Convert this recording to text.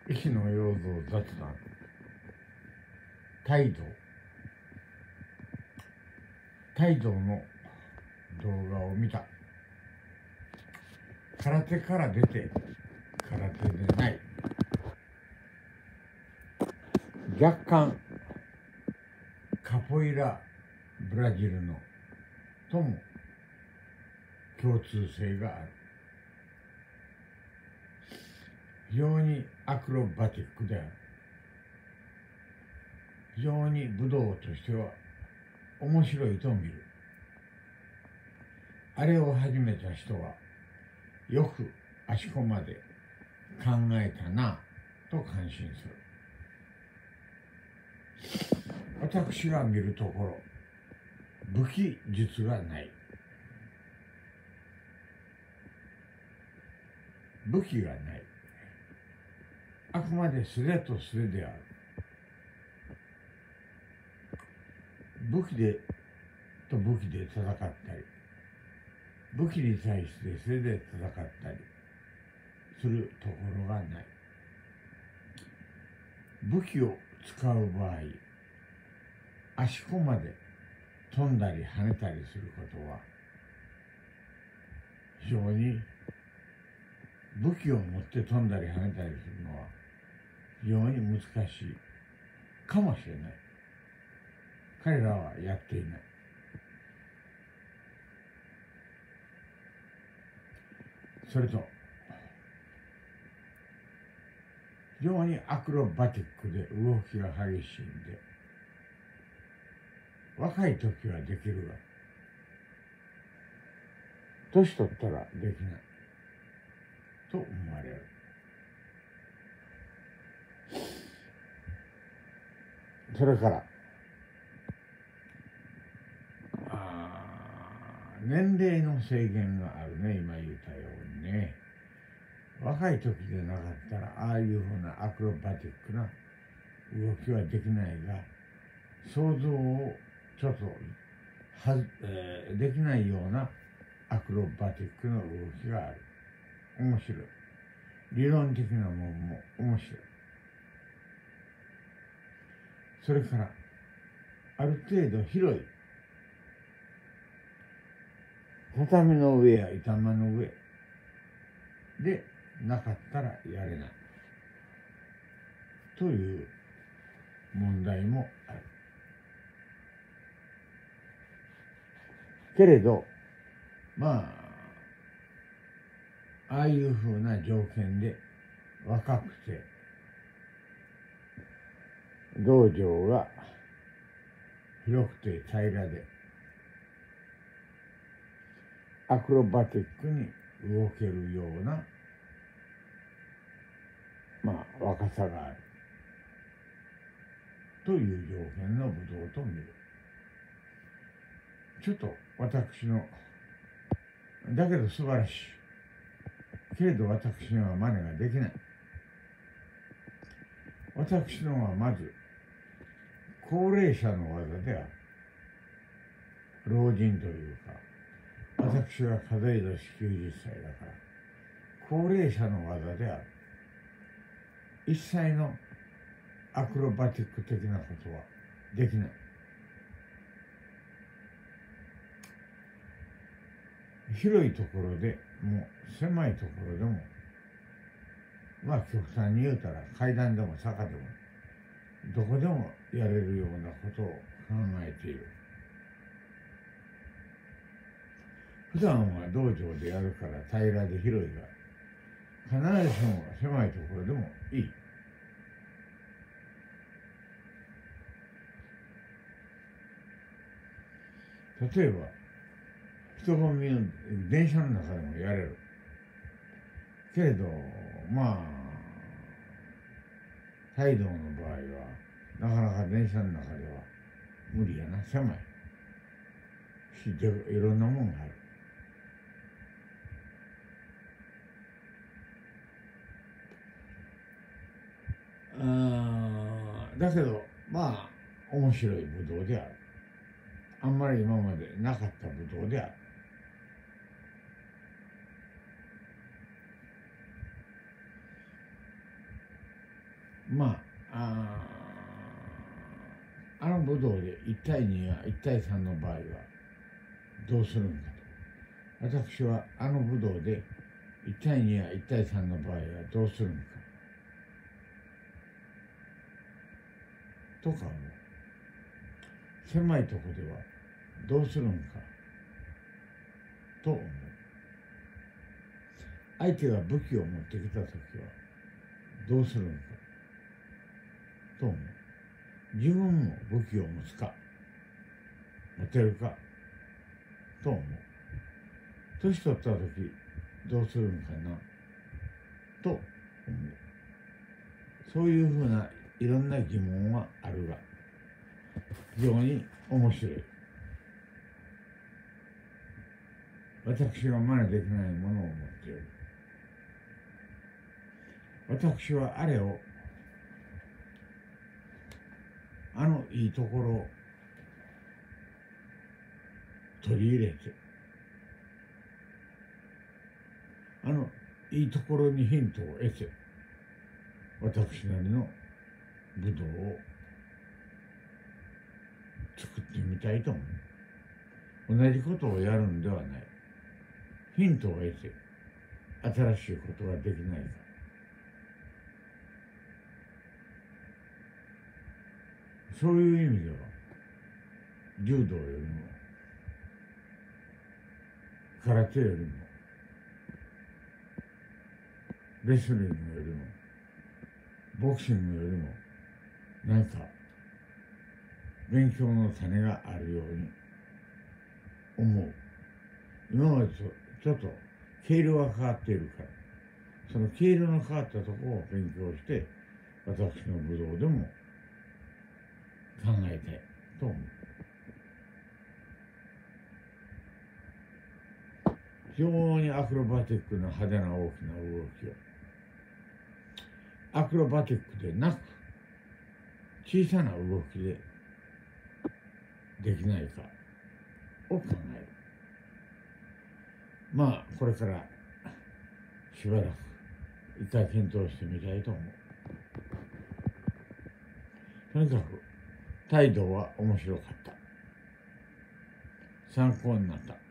石野洋三雑談態度の動画を見た。空手から出て空手でない、若干カポエラブラジルのとも共通性がある。非常にアクロバティックである。非常に武道としては面白いと見る。あれを始めた人はよくあそこまで考えたなと感心する。私が見るところ、武器術がない。武器がない。あくまで素手と素手である。武器で戦ったり、武器に対して素手で戦ったりするところがない。武器を使う場合、あそこまで飛んだり跳ねたりすることは非常に、武器を持って飛んだり跳ねたりするのは非常に難しいかもしれない。彼らはやっていない。それと非常にアクロバティックで動きが激しいんで、若い時はできるが年取ったらできないと思われる。それから年齢の制限があるね。今言ったようにね、若い時でなかったらああいうふうなアクロバティックな動きはできないが、想像をちょっとできないようなアクロバティックな動きがある。面白い。理論的なものも面白い。それからある程度広い畳の上や板間の上でなかったらやれないという問題もある。けれどああいうふうな条件で若くて道場が広くて平らでアクロバティックに動けるような若さがあるという条件の武道と見る。ちょっと私のだけど素晴らしいけれど私には真似ができない。私のはまず高齢者の技である。老人というか、私は数え年90歳だから高齢者の技である。一切のアクロバティック的なことはできない。広いところでも狭いところでも極端に言うたら階段でも坂でもどこでもやれるようなことを考えている。普段は道場でやるから平らで広いが、必ずしも狭いところでもいい。例えば人混みの電車の中でもやれるけれど、態度の場合はなかなか電車の中では無理やな。狭いし、いろんなもんがある。だけど面白い武道である。あんまり今までなかった武道である。 まあ、あの武道で1対2や1対3の場合はどうするんかと。私はあの武道で1対2や1対3の場合はどうするんかとかも、狭いとこではどうするんかと思う。相手が武器を持ってきたときはどうするんかと思う。自分も武器を持つか持てるかと思う。年取ったときどうするんかなと思う。そういうふうないろんな疑問はあるが、非常に面白い。私は真似できないものを持っている。私はあれを、あのいいところを取り入れて、あのいいところにヒントを得て、私なりの武道を作ってみたいと思う。同じことをやるんではない。ヒントを得て、新しいことができないか。そういう意味では、柔道よりも、空手よりも、レスリングよりも、ボクシングよりも、何か、勉強の種があるように思う。今までとちょっと毛色が変わっているから、その毛色の変わったところを勉強して、私の武道でも考えたいと思う。非常にアクロバティックな派手な大きな動きを、アクロバティックでなく、小さな動きでできないかを考える。まあ、これからしばらく一回検討してみたいと思う。とにかく、態度は面白かった。参考になった。